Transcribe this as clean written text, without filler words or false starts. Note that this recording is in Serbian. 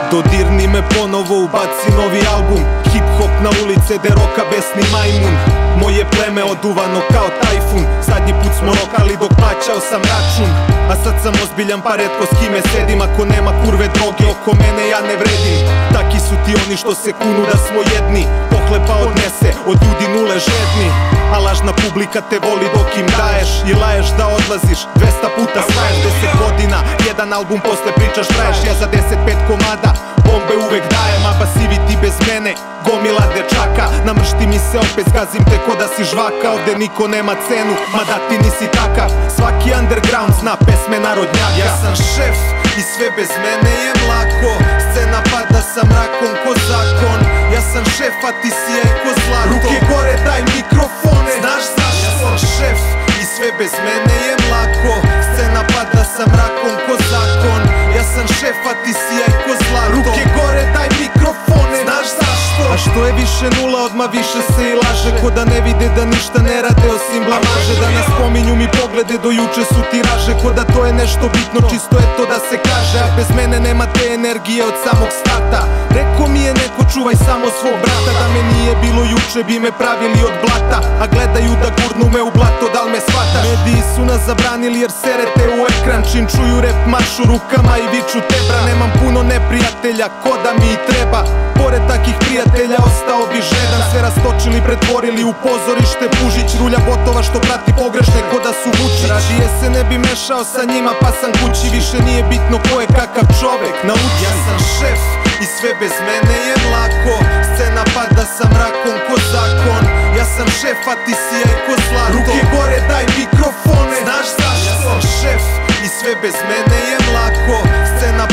Dodirni me ponovo, ubaci novi album. Hip hop na ulice, de roka besni majmun. Moje pleme oduvano kao tajfun. Zadnji put smo rokali dok plaćao sam račun. A sad sam ozbiljan pa retko s kime sedim. Ako nema kurve droge oko mene ja ne vredim. Taki su ti oni što se kunu da smo jedni. Pohlepa odnese, od ljudi nule žedni. A lažna publika te voli dok im daješ. I laješ da odlaziš, 200 puta staješ. 10 godina, jedan album posle pričaš traješ. Ja za 10-5 komada bombe uvek dajem. A pasivi ti bez mene, gomila dečaka. Namršti mi se opet, zgazim te ko da si žvaka. Ovde niko nema cenu, mada ti nisi takav. Svaki underground zna pesme narodnjaka. Ja sam šef i sve bez mene je mlako. Scena pada sa mrakom ko zakon. Ja sam šef a ti si eko zlato. Ruke gore daj mikrofone. Znaš zašto? Ja sam šef i sve bez mene je mlako. Scena pada sa mrakom ko zakon. Ja sam šef a ti si eko zlato. Ruke gore daj mikrofone. Znaš zašto? A što je više nula odmah više se i laže. Ko da ne vide da ništa ne rade osim blamaže. Da nas spominju mi poglede do juče su tiraže. Ko da to je nešto bitno čisto je to da se kaže. A bez mene nema te energije od samog starta. Reko mi je neko čuvaj samo svog brata. Da me nije bilo juče bi me pravili od blata. A gledaju da gurnu me u blato, da li me shvataš? Mediji su nas zabranili jer serete u ekran. Čim čuju rep mašu rukama i viču tebra. Nemam puno neprijatelja, ko da mi i treba. Pored takih prijatelja ostao bi žedan. Sve rastočili, pretvorili u pozorište. Pužić rulja botova što prati pogrešne ko da su Vučić. Radije se ne bi mešao sa njima pa sam kući. Više nije bitno ko je kakav čovek, nauči. Ja sam šef i sve bez mene je mlako. Scena pada sa mrakom ko zakon. Ja sam šef a ti si eko zlato. Ruke gore daj mikrofone. Znaš zašto? Ja sam šef i sve bez mene je mlako. Scena